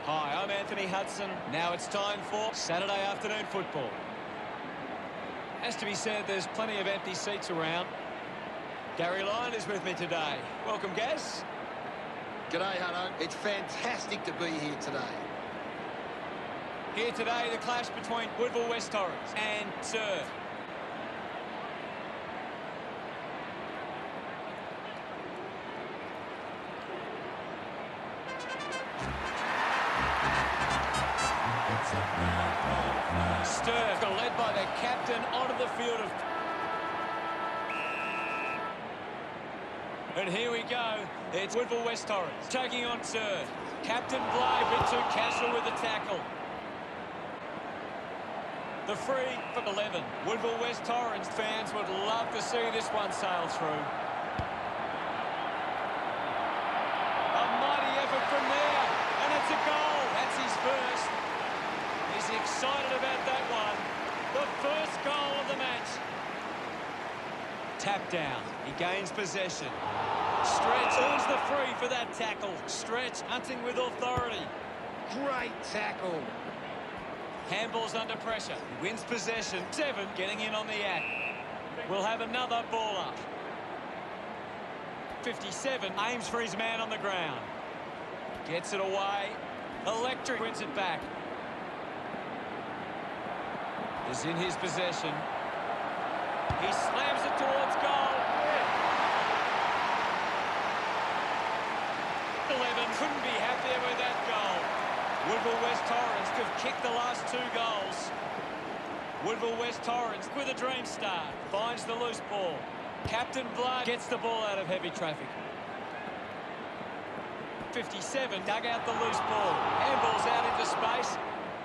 Hi, I'm Anthony Hudson. Now it's time for Saturday afternoon football. Has to be said, there's plenty of empty seats around. Gary Lyon is with me today. Welcome, Gaz. G'day, Hutto. It's fantastic to be here today. Here today, the clash between Woodville West Torrens and Surf. Sturf, led by the captain onto the field of... And here we go. It's Woodville West Torrens taking on Surf. Captain Bly, bit too casual with the tackle. The free for 11. Woodville West Torrens fans would love to see this one sail through. A mighty effort from there, and it's a goal. That's his first. He's excited about that one. The first goal of the match. Tap down. He gains possession. Stretch earns the free for that tackle. Stretch hunting with authority. Great tackle. Handball's under pressure. He wins possession. 7 getting in on the act. We'll have another ball up. 57 aims for his man on the ground. Gets it away. Electric wins it back. Is in his possession. He slams it towards goal. 11 couldn't be happier with that goal. Woodville West Torrens have kicked the last 2 goals. Woodville West Torrens with a dream start. Finds the loose ball. Captain Blood gets the ball out of heavy traffic. 57 dug out the loose ball. Handball's out into space.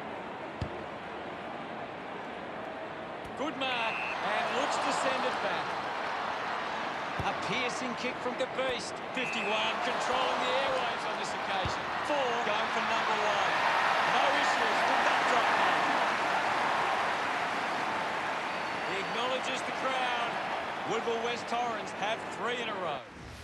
Good mark, and looks to send it back. A piercing kick from the beast. 51 controlling the airwaves on this occasion. 4 going for number 1. No issues with that drop now. He acknowledges the crowd. Woodville West Torrens have 3 in a row.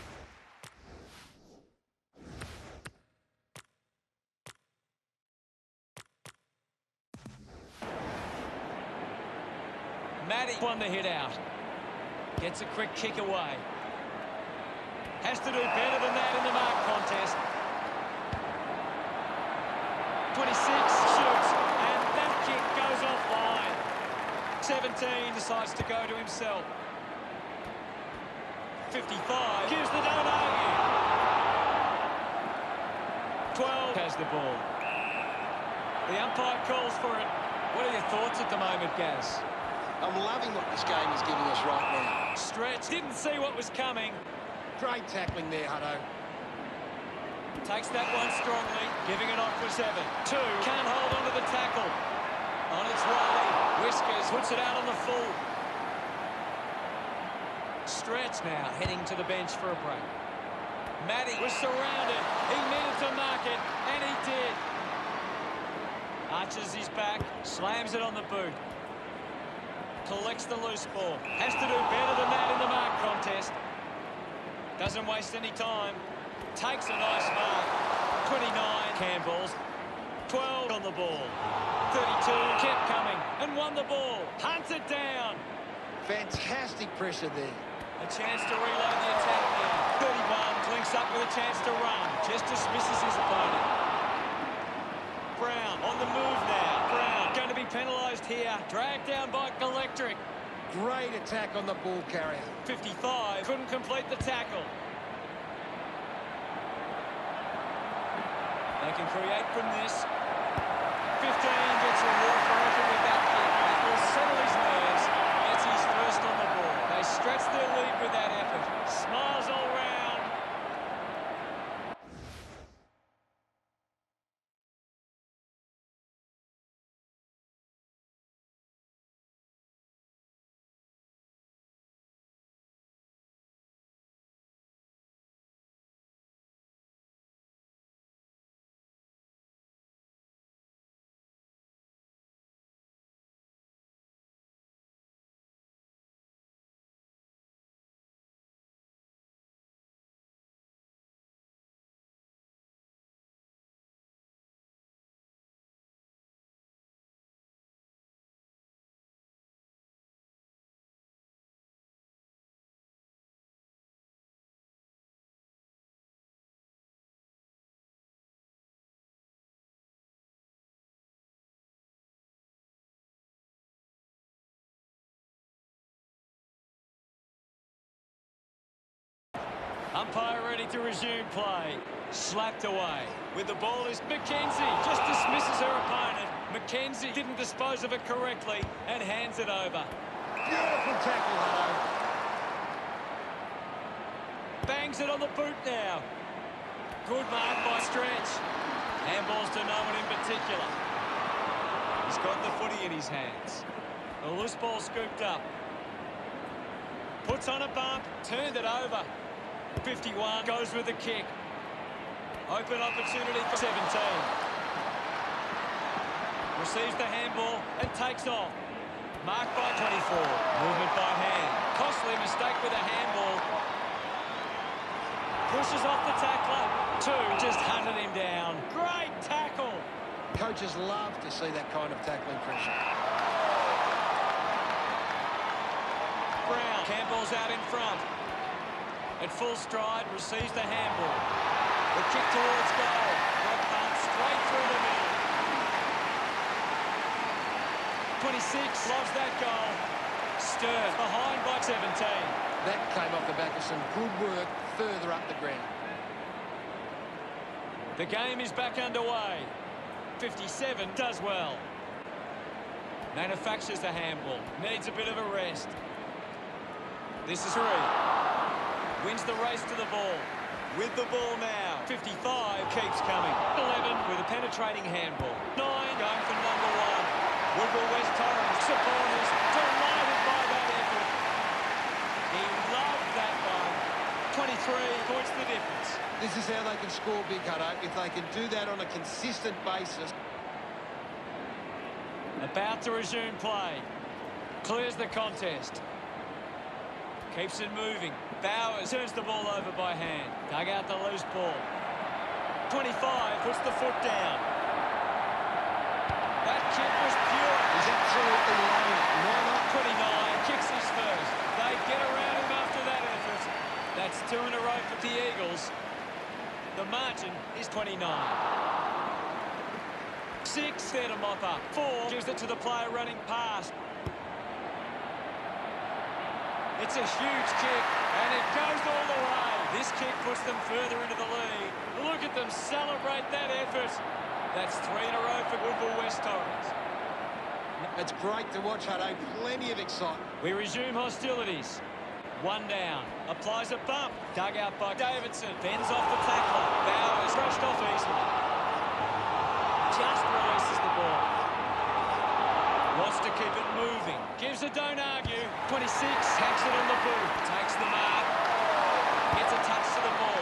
Matty won the hit out. Gets a quick kick away. Has to do better than that in the mark contest. 26 shoots, and that kick goes offline. 17 decides to go to himself. 55 gives the don't argue. 12 has the ball. The umpire calls for it. What are your thoughts at the moment, Gaz? I'm loving what this game is giving us right now. Stretch didn't see what was coming. Great tackling there, Hutto. Takes that one strongly, giving it off for 7. 2 can't hold on to the tackle. On its way, Whiskers puts it out on the full. Stretch now heading to the bench for a break. Matty was surrounded. He needed to mark it, and he did. Arches his back, slams it on the boot. Collects the loose ball. Has to do better than that in the mark contest. Doesn't waste any time. Takes a nice mark. 29 Campbell's. 12 on the ball. 32 kept coming and won the ball. Hunts it down. Fantastic pressure there. A chance to reload the attack now. 31 links up with a chance to run. Just dismisses his opponent. Brown on the move now. Brown going to be penalised here. Dragged down by Electric. Great attack on the ball carrier. 55 couldn't complete the tackle. They can create from this. 15 gets a reward for effort with that kick. That will settle his nerves. Gets his first on the ball. They stretch their lead with that effort. Smiles all round. Umpire ready to resume play. Slapped away. With the ball is McKenzie. Just dismisses her opponent. McKenzie didn't dispose of it correctly and hands it over. Beautiful tackle, Hutto. Bangs it on the boot now. Good mark by Stretch. Handballs to no one in particular. He's got the footy in his hands. The loose ball scooped up. Puts on a bump. Turned it over. 51 goes with the kick. Open opportunity for 17. Receives the handball and takes off. Marked by 24. Movement by hand. Costly mistake with a handball. Pushes off the tackler. 2 just hunted him down. Great tackle. Coaches love to see that kind of tackling pressure. Brown. Campbell's out in front. At full stride, receives the handball. The kick towards goal. Red punt straight through the middle. 26 loves that goal. Stirred behind by 17. That came off the back of some good work further up the ground. The game is back underway. 57 does well. Manufactures the handball. Needs a bit of a rest. This is 3. Wins the race to the ball. With the ball now. 55 keeps coming. 11 with a penetrating handball. 9 going for number 1. Woodville West Torrens. Supporters delighted by that effort. He loved that one. 23 points the difference. This is how they can score big, Hutto, if they can do that on a consistent basis. About to resume play. Clears the contest. Keeps it moving. Bowers turns the ball over by hand. Dug out the loose ball. 25 puts the foot down. That kick was pure. He's absolutely loving it. Why not? 29 kicks his first. They get around him after that effort. That's 2 in a row for the Eagles. The margin is 29. 6 there to mop up. 4 gives it to the player running past. It's a huge kick, and it goes all the way. This kick puts them further into the lead. Look at them celebrate that effort. That's 3 in a row for Woodville West Torrens. It's great to watch, Hutto. Plenty of excitement. We resume hostilities. 1 down. Applies a bump. Dug out by Davidson. Bends off the tackler. Bowers brushed off easily. Just releases the ball. Wants to keep it moving. Gives a don't argue. 26 hacks it on the boot. Takes the mark. Gets a touch to the ball.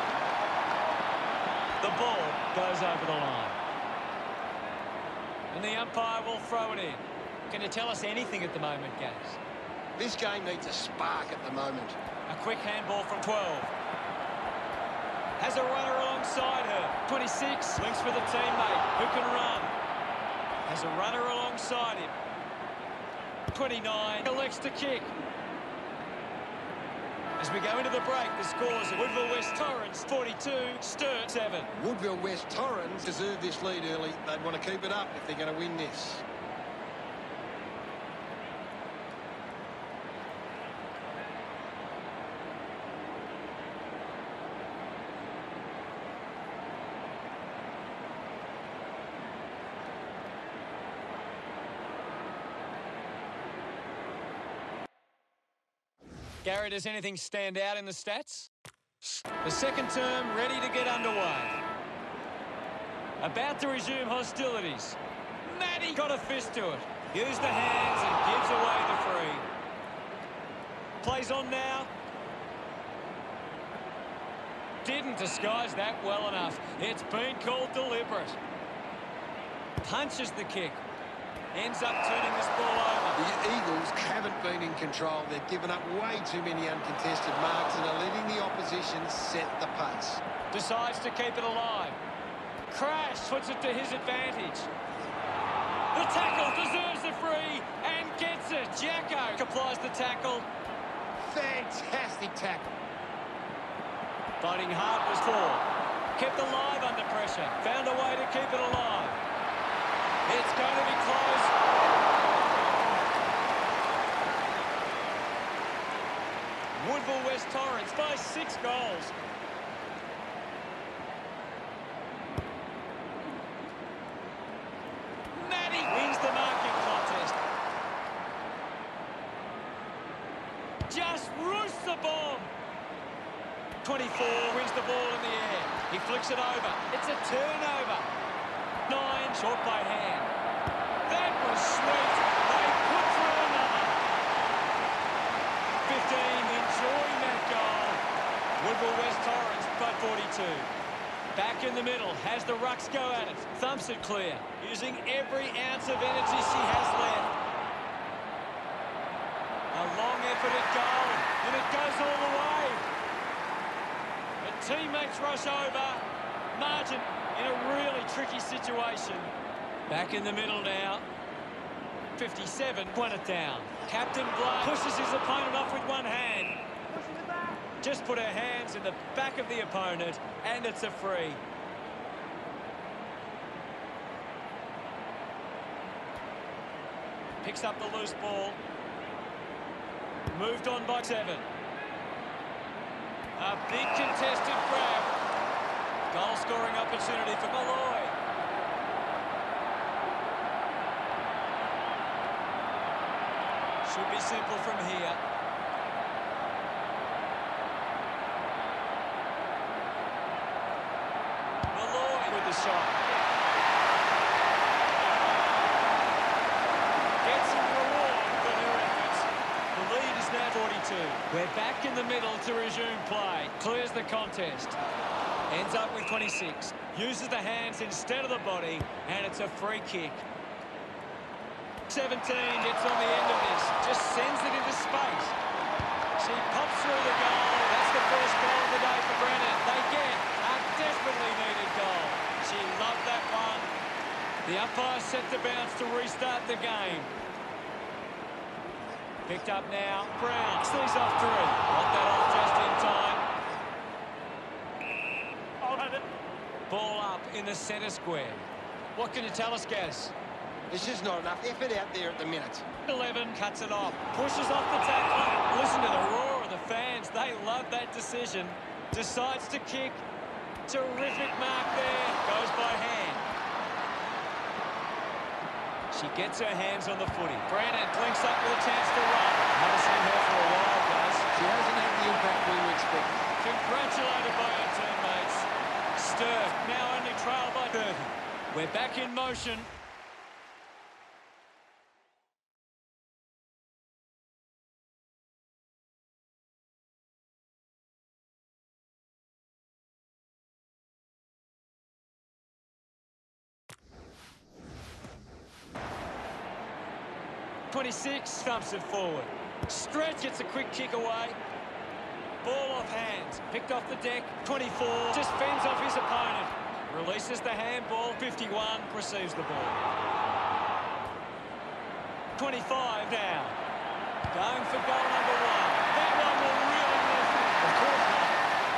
The ball goes over the line. And the umpire will throw it in. Can you tell us anything at the moment, Gaz? This game needs a spark at the moment. A quick handball from 12. Has a runner alongside her. 26 links with a teammate who can run. Has a runner alongside him. 29 elects to kick. As we go into the break, the scores of Woodville West Torrens 42, Sturt 7. Woodville West Torrens deserve this lead early. They'd want to keep it up if they're going to win this. Gary, does anything stand out in the stats? The second term ready to get underway. About to resume hostilities. Matty got a fist to it. Used the hands and gives away the free. Plays on now. Didn't disguise that well enough. It's been called deliberate. Punches the kick. Ends up turning this ball over. The Eagles haven't been in control. They've given up way too many uncontested marks and are letting the opposition set the pace. Decides to keep it alive. Crash puts it to his advantage. The tackle deserves the free and gets it. Jacko applies the tackle. Fantastic tackle. Fighting hard was 4. Kept alive under pressure. Found a way to keep it alive. It's going to be close. Woodville West West Torrens by 6 goals. Matty wins the marking contest. Just roosts the bomb. 24 wins the ball in the air. He flicks it over. It's a turnover. 9, short by hand. That was sweet. They put through another. 15, enjoying that goal. Woodville West Torrens by 42. Back in the middle, has the rucks go at it. Thumps it clear, using every ounce of energy she has left. A long effort at goal, and it goes all the way. The teammates rush over. Margin in a really tricky situation. Back in the middle now. 57, won it down. Captain Blood pushes his opponent off with one hand. Just put her hands in the back of the opponent, and it's a free. Picks up the loose ball. Moved on by 7. A big contested grab. Goal-scoring opportunity for Malloy. Should be simple from here. Malloy with the shot. Gets some reward for her efforts. The lead is now 42. We're back in the middle to resume play. Clears the contest. Ends up with 26. Uses the hands instead of the body, and it's a free kick. 17 gets on the end of this. Just sends it into space. She pops through the goal. That's the first goal of the day for Brennan. They get a desperately needed goal. She loved that one. The umpire set the bounce to restart the game. Picked up now. Brown sees off 3. Got that off just in time. Ball up in the centre square. What can you tell us, Gaz? There's just not enough effort out there at the minute. 11 cuts it off. Pushes off the tackle. Listen to the roar of the fans. They love that decision. Decides to kick. Terrific mark there. Goes by hand. She gets her hands on the footy. Brennan links up with a chance to run. Haven't seen her for a while, guys. She hasn't had the impact we were expecting. Congratulated by her teammates. Sturr now only trailed by 30. We're back in motion. .26 thumps it forward. Stretch, it's a quick kick away. Ball off hands, picked off the deck. 24 just fends off his opponent. Releases the handball. 51 receives the ball. 25 now. Going for goal number 1. That one will really lift it. Of course not.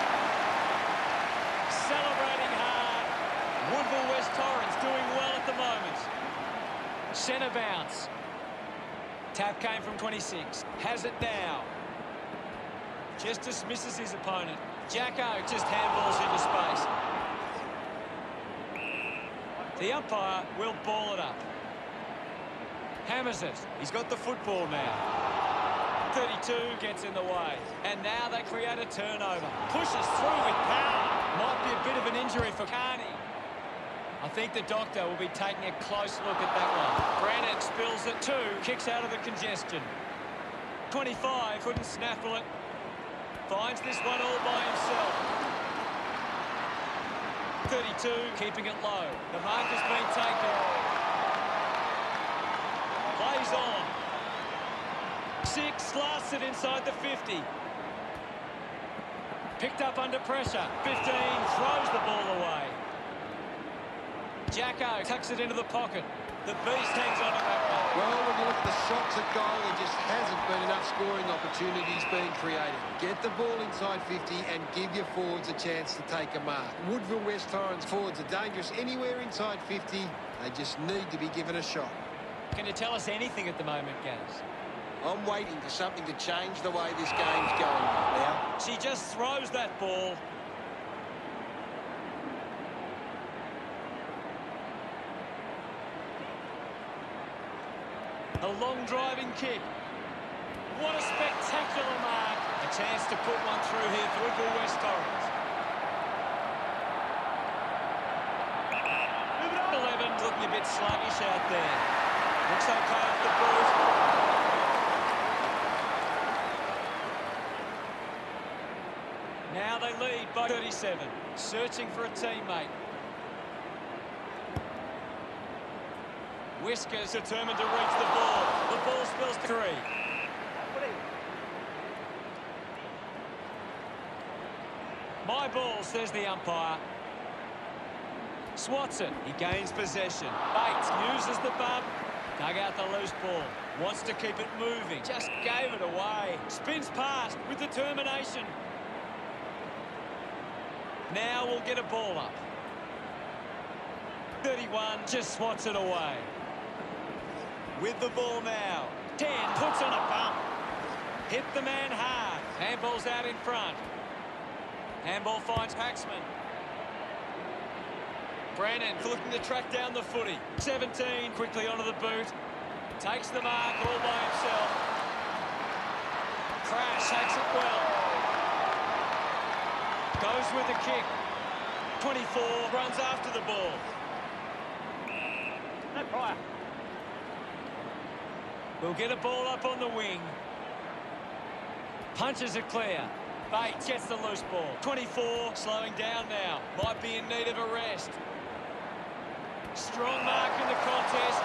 Celebrating hard. Woodville West Torrens doing well at the moment. Centre bounce. Tap came from 26. Has it now. Just dismisses his opponent. Jacko just handballs into space. The umpire will ball it up. Hammers it. He's got the football now. 32 gets in the way. And now they create a turnover. Pushes through with power. Might be a bit of an injury for Carney. I think the doctor will be taking a close look at that one. Brennan spills it 2. Kicks out of the congestion. 25 couldn't snaffle it. Finds this one all by himself. 32 keeping it low. The mark has been taken. Plays on. 6 blasts it inside the 50. Picked up under pressure. 15 throws the ball away. Jacko tucks it into the pocket. The beast hangs on to that one. Well, when you look at the shots at goal, there just hasn't been enough scoring opportunities being created. Get the ball inside 50 and give your forwards a chance to take a mark. Woodville West Torrens forwards are dangerous anywhere inside 50. They just need to be given a shot. Can you tell us anything at the moment, Gaz? I'm waiting for something to change the way this game's going right now. She just throws that ball. A long driving kick. What a spectacular mark. A chance to put one through here for Woodville West Torrens. 11 looking a bit sluggish out there. Looks okay off the boot. Now they lead by 37. Searching for a teammate. Whiskers determined to reach the ball. The ball spills to 3. My ball, says the umpire. Swats it. He gains possession. Bates uses the bump. Dug out the loose ball. Wants to keep it moving. Just gave it away. Spins past with determination. Now we'll get a ball up. 31 just swats it away. With the ball now. 10 puts on a bump. Hit the man hard. Handball's out in front. Handball finds Paxman. Brennan looking to track down the footy. 17 quickly onto the boot. Takes the mark all by himself. Crash takes it well. Goes with the kick. 24 runs after the ball. No prior. We'll get a ball up on the wing. Punches it clear. Bates gets the loose ball. 24 slowing down now. Might be in need of a rest. Strong mark in the contest.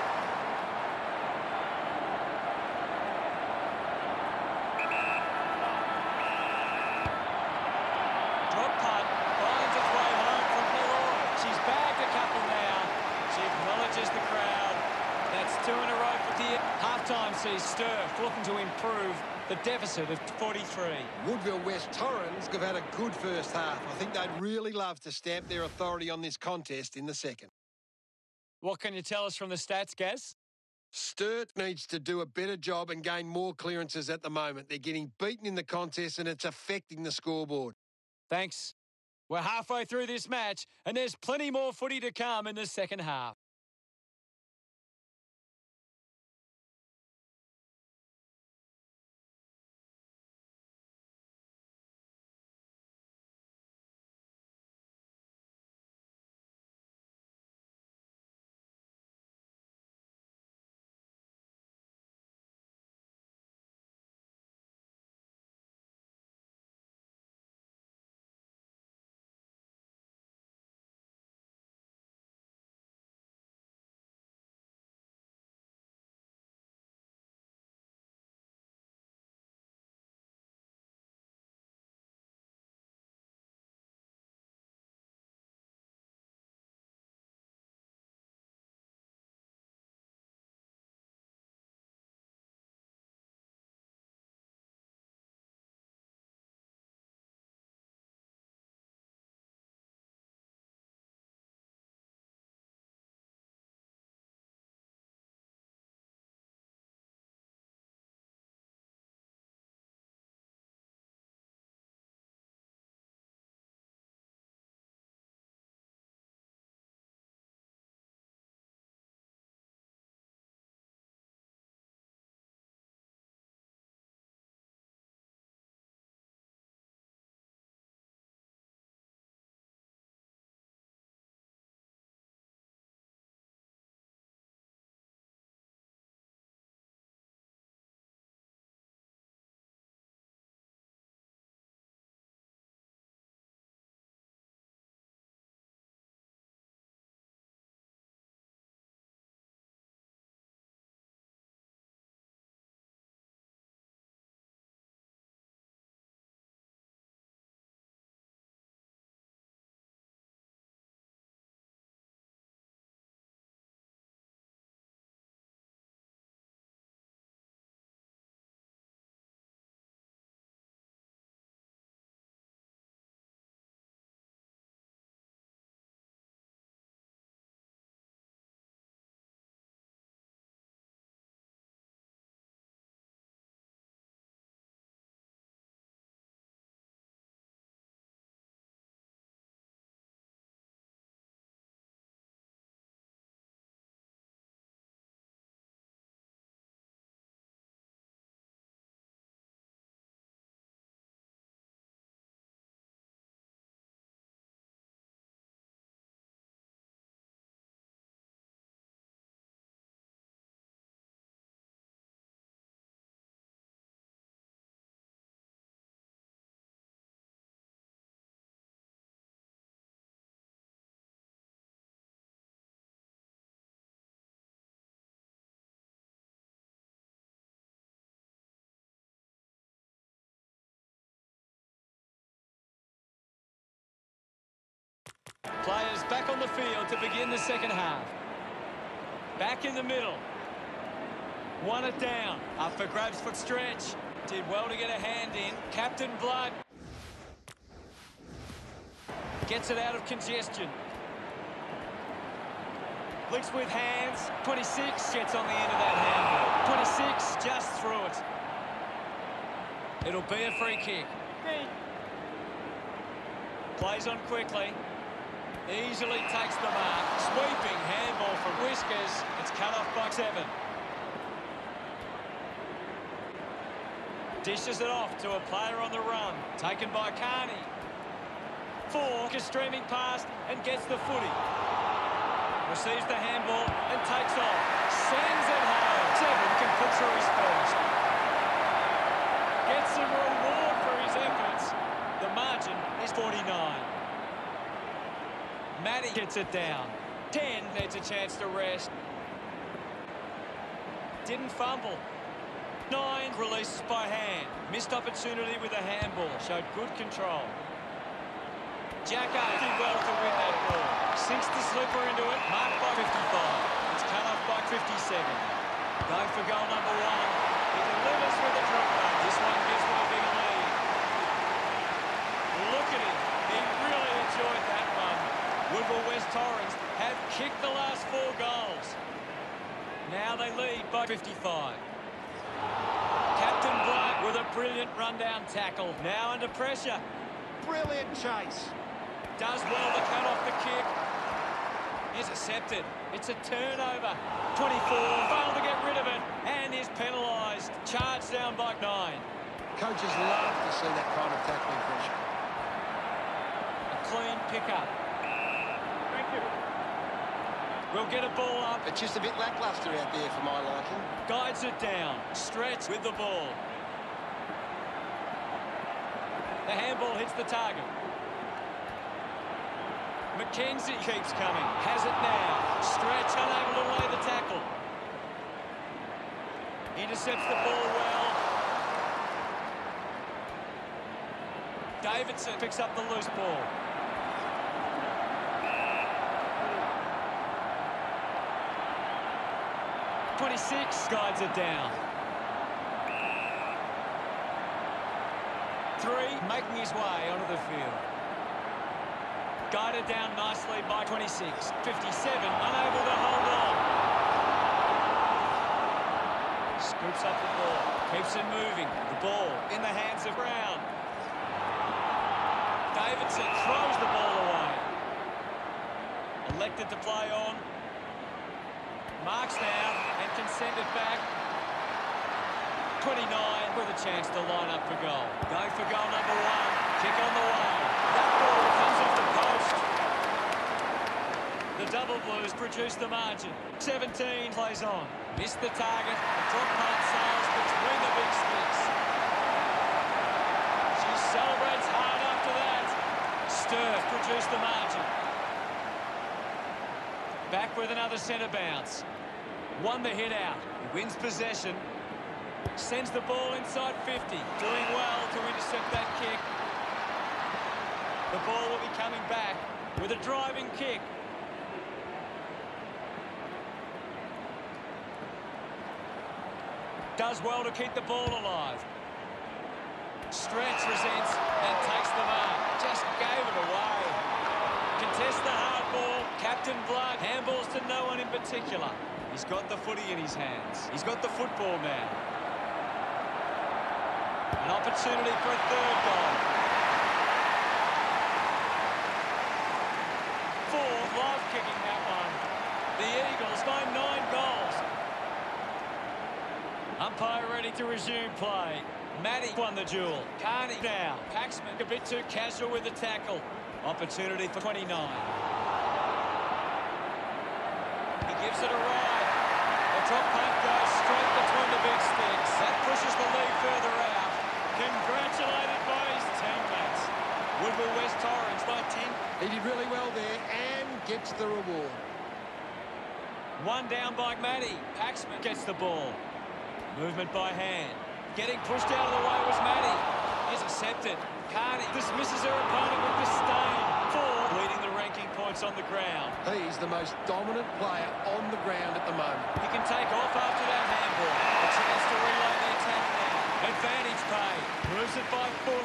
Drop punt. Finds its way home from Malloy. She's bagged a couple now. She acknowledges the crowd. That's 2 in a row for the halftime sees Sturf looking to improve the deficit of 43. Woodville West Torrens have had a good first half. I think they'd really love to stamp their authority on this contest in the second. What can you tell us from the stats, Gaz? Sturt needs to do a better job and gain more clearances at the moment. They're getting beaten in the contest and it's affecting the scoreboard. Thanks. We're halfway through this match and there's plenty more footy to come in the second half. Players back on the field to begin the second half. Back in the middle. Won it down. Up for grabs for Stretch. Did well to get a hand in. Captain Blood gets it out of congestion. Flicks with hands. 26 gets on the end of that handball. 26 just through it. It'll be a free kick. Plays on quickly. Easily takes the mark. Sweeping handball from Whiskers. It's cut off by 7. Dishes it off to a player on the run. Taken by Carney. 4 is streaming past and gets the footy. Receives the handball and takes off. Sends it home. 7 can put through his first. Gets some reward for his efforts. The margin is 49. Matty gets it down. 10 needs a chance to rest. Didn't fumble. 9 releases by hand. Missed opportunity with a handball. Showed good control. Jacko did well to win that ball. Sinks the slipper into it. Marked by 55. It's cut off by 57. Going for goal number 1. He delivers with a drop run. This one gives them a big lead. Look at him. He really enjoyed that one. Woodville West Torrens have kicked the last 4 goals. Now they lead by 55. Captain Blood with a brilliant rundown tackle. Now under pressure. Brilliant chase. Does well to cut off the kick. Intercepted. It's a turnover. 24. Failed to get rid of it. And is penalised. Charged down by 9. Coaches love to see that kind of tackling pressure. A clean pickup. Thank you. We'll get a ball up. It's just a bit lacklustre out there for my liking. Guides it down. Stretch with the ball. The handball hits the target. McKenzie keeps coming. Has it now. Stretch unable to lay the tackle. Intercepts the ball well. Davidson picks up the loose ball. .26 guides it down. 3 making his way onto the field. Guided down nicely by 26. 57 unable to hold on. Scoops up the ball. Keeps it moving. The ball in the hands of Brown. Davidson throws the ball away. Elected to play on. Marks now and can send it back. 29 with a chance to line up for goal. Going for goal number 1. Kick on the way. That ball comes off the post. The double blues produce the margin. 17 plays on. Missed the target. The drop punt sails between the big sticks. She celebrates hard after that. Sturf produced the margin. Back with another centre bounce. Won the hit out. He wins possession. Sends the ball inside 50. Doing well to intercept that kick. The ball will be coming back with a driving kick. Does well to keep the ball alive. Stretch resents and takes the mark. Just gave it away. Contests the hard ball. Captain Blood handballs to no one in particular. He's got the footy in his hands. He's got the football now. An opportunity for a 3rd goal. 4 love kicking that one. The Eagles by 9 goals. Umpire ready to resume play. Matty won the duel. Carney now. Paxman a bit too casual with the tackle. Opportunity for 29. He gives it a ride. The drop punt goes straight between the big sticks. That pushes the lead further out. Congratulated by his teammates. Woodville West Torrens by 10. He did really well there and gets the reward. 1 down by Matty. Paxman gets the ball. Movement by hand. Getting pushed out of the way was Matty. Intercepted. Carney dismisses her opponent with disdain. 4 leading the ranking pace on the ground. He's the most dominant player on the ground at the moment. He can take off after that handball. A chance to reload the attack now. Advantage play. Moves it by foot.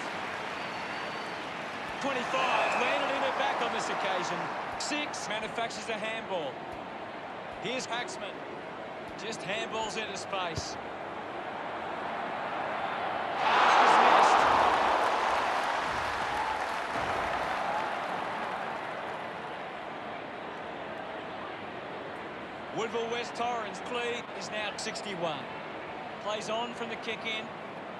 25. Landed in her back on this occasion. 6. Manufactures a handball. Here's Paxman. Just handballs into space. Woodville West Torrens lead is now 61. Plays on from the kick in.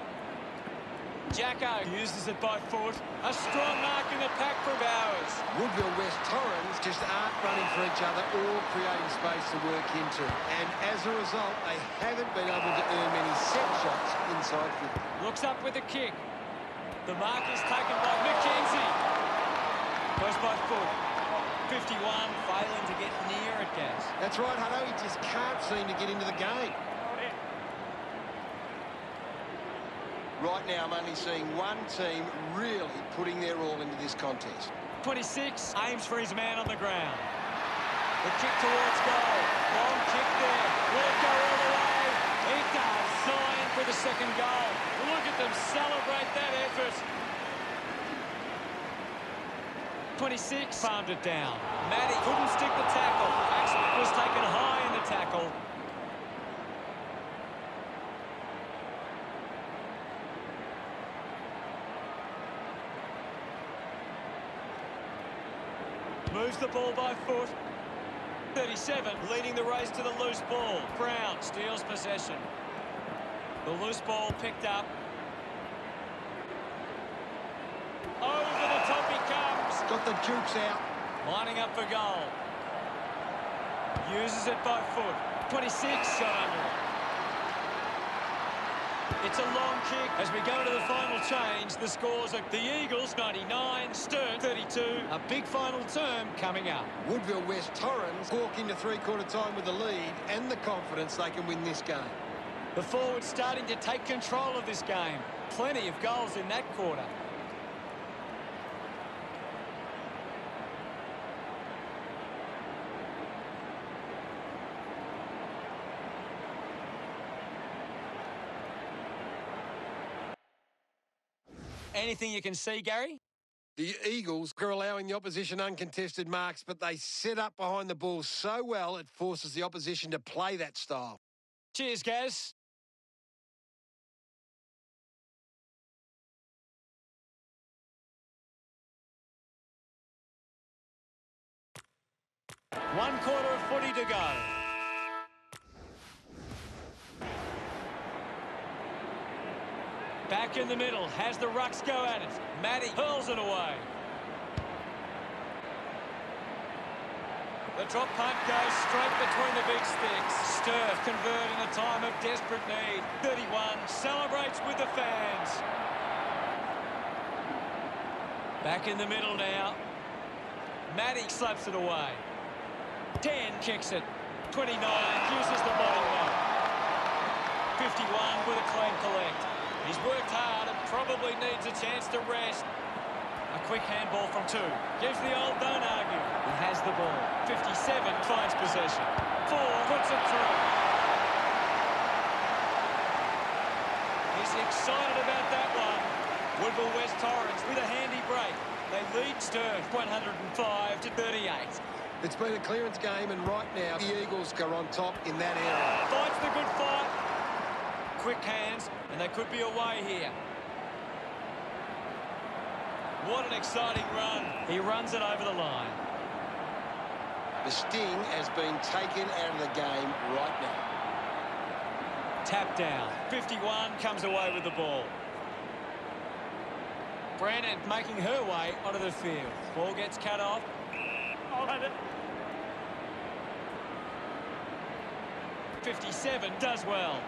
Jacko uses it by foot. A strong mark in the pack for Bowers. Woodville West Torrens just aren't running for each other or creating space to work into. And as a result, they haven't been able to earn many set shots inside 50. Looks up with a kick. The mark is taken by McKenzie. Goes by foot. 51, failing to get near it, Gaz. That's right, Hutto. He just can't seem to get into the game. Right now, I'm only seeing one team really putting their all into this contest. 26, aims for his man on the ground. The kick towards goal. Long kick there. Will it go all the way? It does. 9 for the second goal. Look at them celebrate that effort. 26 farmed it down. Matty couldn't stick the tackle. Axel was taken high in the tackle. Moves the ball by foot. 37 leading the race to the loose ball. Brown steals possession. The loose ball picked up. Over the top he comes. Got the jukes out. Lining up for goal. Uses it by foot. 26 shot under it. It's a long kick. As we go to the final change, the scores are the Eagles 99, Sturt 32. A big final term coming up. Woodville West Torrens walk into three-quarter time with the lead and the confidence they can win this game. The forwards starting to take control of this game. Plenty of goals in that quarter. Anything you can see, Gary? The Eagles are allowing the opposition uncontested marks, but they set up behind the ball so well it forces the opposition to play that style. Cheers, Gaz. One quarter of footy to go. Back in the middle, has the rucks go at it. Matty hurls it away. The drop punt goes straight between the big sticks. Sturt convert in a time of desperate need. 31 celebrates with the fans. Back in the middle now. Matty slaps it away. 10 kicks it. 29 uses the body one. 51 with a clean collect. He's worked hard and probably needs a chance to rest. A quick handball from 2. Gives the old don't argue. He has the ball. 57 finds possession. 4 puts it through. He's excited about that one. Woodville West Torrens with a handy break. They lead Sturt 105 to 38. It's been a clearance game, and right now the Eagles are on top in that area. Fights the good fight. Quick hands, and they could be away here. What an exciting run. He runs it over the line. The sting has been taken out of the game right now. Tap down. 51 comes away with the ball. Brandon making her way onto the field. Ball gets cut off. 57 does well.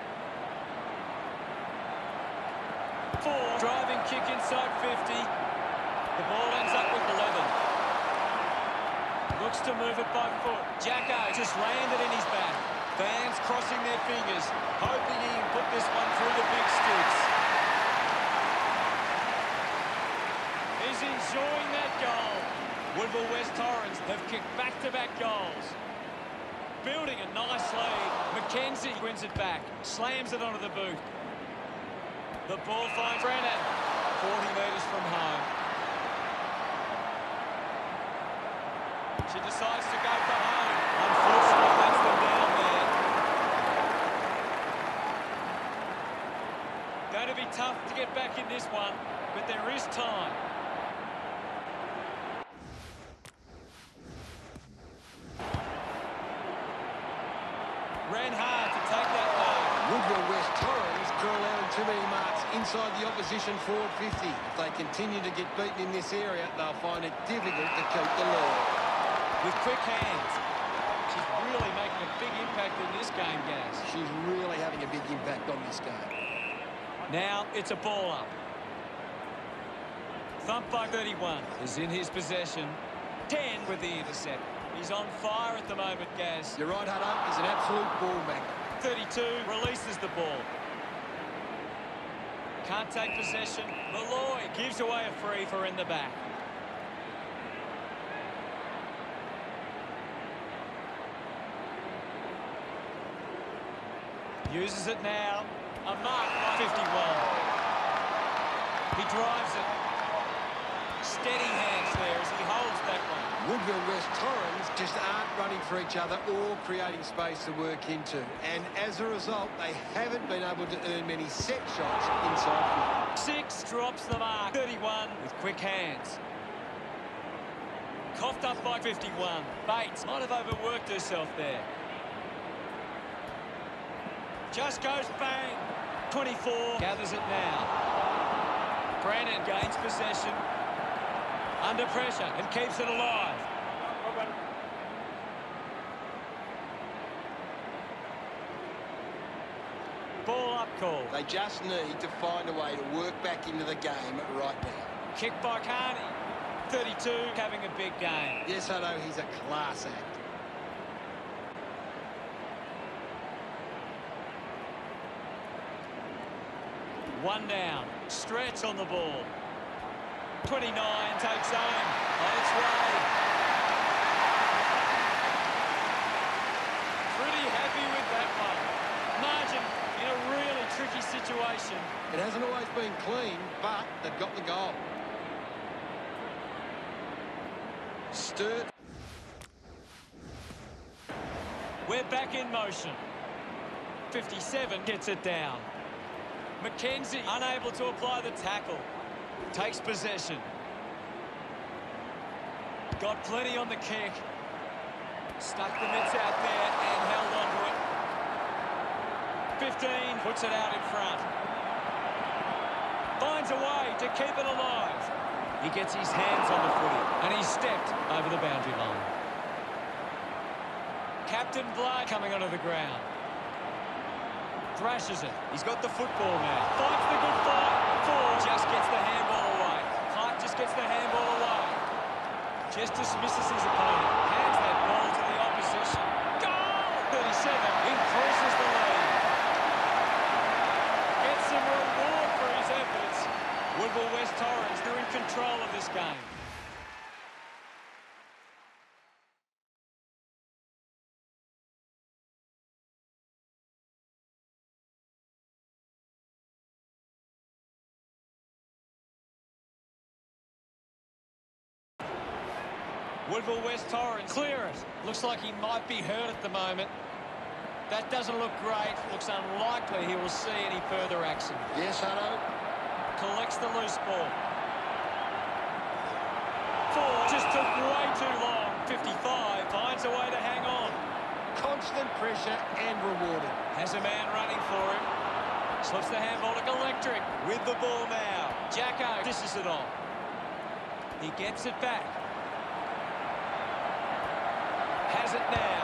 4 driving kick inside 50. The ball ends up with 11. Looks to move it by foot. Jacko just landed in his back. Fans crossing their fingers, hoping he can put this one through the big sticks. He's enjoying that goal. Woodville West Torrens have kicked back-to-back goals. Building a nice lead. Mackenzie wins it back. Slams it onto the boot. The ball finds Brennan. 40 metres from home. She decides to go for home. Unfortunately, that's them down there. Going to be tough to get back in this one, but there is time. Ran hard to take that mark. Woodville West Torrens are allowing too many marks inside the opposition forward 50. If they continue to get beaten in this area, they'll find it difficult to keep the lead. With quick hands. She's really making a big impact in this game, Gaz. She's really having a big impact on this game. Now it's a ball up. Thumped by 31 is in his possession. 10 with the intercept. He's on fire at the moment, Gaz. You're right, Hutto. He's an absolute ball magnet. 32 releases the ball. Can't take possession. Malloy gives away a free for in the back. Uses it now. A mark by 51. He drives it. Steady hands there as he holds that one. Woodville West Torrens just aren't running for each other or creating space to work into. And as a result, they haven't been able to earn many set shots inside. 6 drops the mark. 31 with quick hands. Coughed up by 51. Bates might have overworked herself there. Just goes bang. 24 gathers it now. Brannon gains possession. Under pressure and keeps it alive. Ball up call. They just need to find a way to work back into the game right now. Kick by Carney. 32 having a big game. Yes, I know he's a class act. One down. Stretch on the ball. 29 takes aim on its way. Pretty happy with that one. Margin in a really tricky situation. It hasn't always been clean, but they've got the goal. Sturt. We're back in motion. 57 gets it down. Mackenzie unable to apply the tackle. Takes possession. Got plenty on the kick. Stuck the mitts out there and held on to it. 15 puts it out in front. Finds a way to keep it alive. He gets his hands on the footy and he's stepped over the boundary line. Captain Blood coming onto the ground. Thrashes it. He's got the football now. Fights the good fight. Ford just gets the handball away. Hart just gets the handball away. Just dismisses his opponent. Hands that ball to the opposition. Goal! 37 increases the lead. Gets some reward for his efforts. Woodville West Torrens, they're in control of this game. Woodville West Torrens clear it. Looks like he might be hurt at the moment. That doesn't look great. Looks unlikely he will see any further action. Yes, Hutto. Collects the loose ball. Ford just took way too long. 55 finds a way to hang on. Constant pressure and rewarded. Has a man running for him. Slips the handball to Electric with the ball now. Jacko dishes it on. He gets it back. Has it now.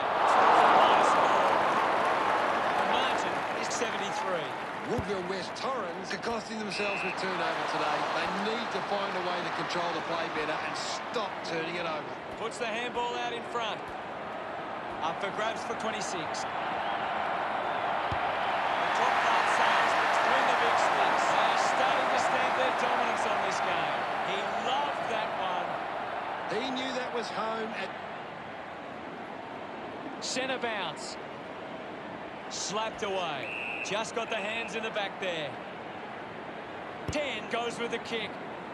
The margin is 73. Woodville West Torrens are costing themselves with turnover today. They need to find a way to control the play better and stop turning it over. Puts the handball out in front. Up for grabs for 26. The drop pass sails between the big sticks. They're starting to stamp their dominance on this game. He loved that one. He knew that was home. Centre bounce. Slapped away. Just got the hands in the back there. 10 goes with the kick.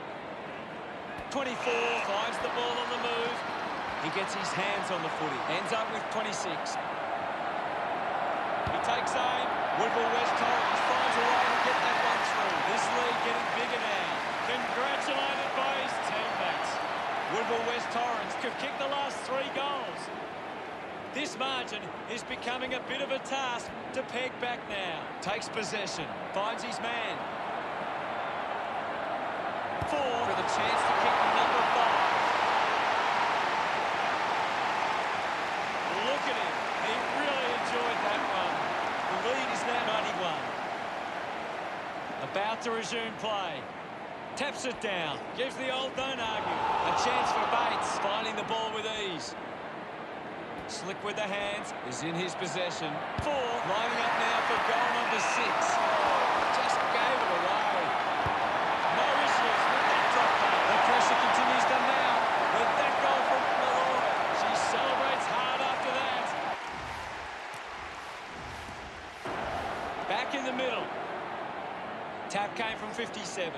24 finds the ball on the move. He gets his hands on the footy. Ends up with 26. He takes aim. Woodville West Torrens finds a way to get that one through. This lead getting bigger now. Congratulated by his teammates. Woodville West Torrens could kick the last 3 goals. This margin is becoming a bit of a task to peg back now. Takes possession. Finds his man. 4 with a chance to kick number 5. Look at him. He really enjoyed that one. The lead is now 91. About to resume play. Taps it down. Gives the old don't argue. A chance for Bates. Finding the ball with ease. Slick with the hands. Is in his possession. 4. Lining up now for goal number 6. Just gave it away. No issues with that drop back. The pressure continues to mount with that goal from Malloy. She celebrates hard after that. Back in the middle. Tap came from 57.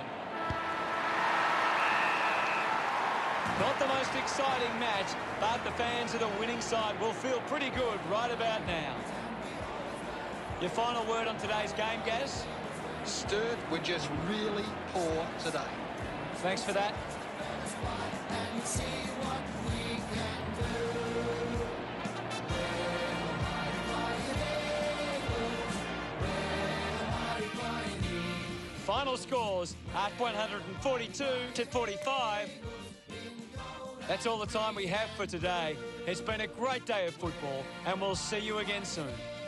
Not the most exciting match, but the fans of the winning side will feel pretty good right about now. Your final word on today's game, Gaz? Sturt were just really poor today. Thanks for that. Final scores at 142-45. That's all the time we have for today. It's been a great day of football, and we'll see you again soon.